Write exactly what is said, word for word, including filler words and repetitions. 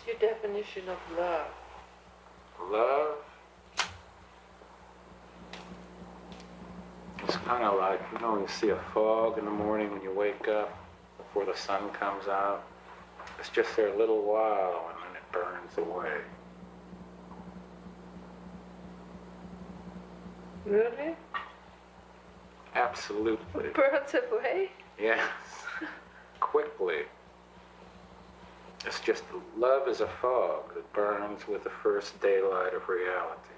What's your definition of love? Love? It's kind of like, you know, you see a fog in the morning when you wake up before the sun comes out. It's just there a little while and then it burns away. Really? Absolutely. Burns away? Yes. Quickly. It's just love is a fog that burns with the first daylight of reality.